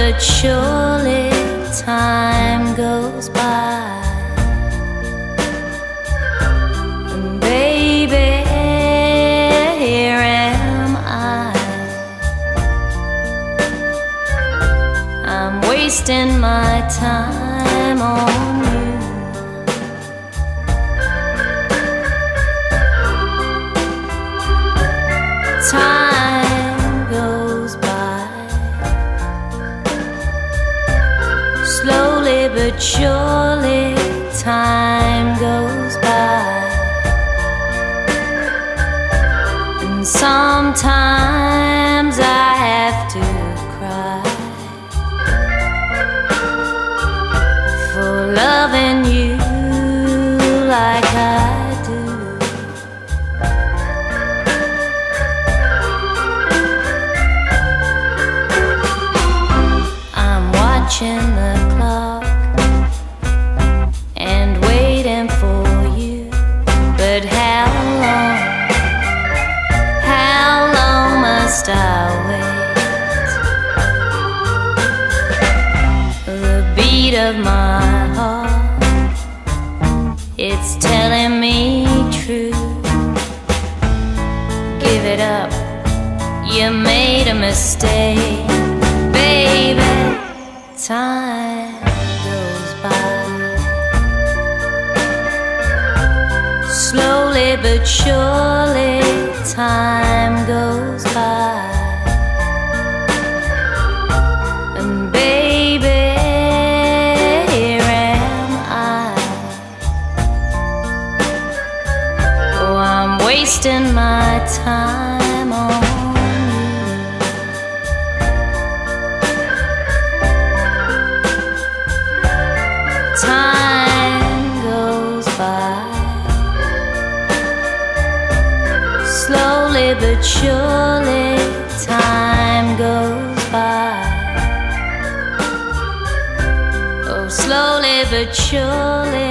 but surely time goes by, and baby, here am I. I'm wasting my time on you. Time goes by, slowly but surely time goes by, and sometimes I have to cry for loving you like I do. Watching the clock and waiting for you, but how long must I wait? The beat of my heart, it's telling me true. Give it up, you made a mistake, baby. Time goes by, slowly but surely time goes by, and baby, here am I. Oh, I'm wasting my time on time goes by, slowly but surely time goes by. Oh, slowly but surely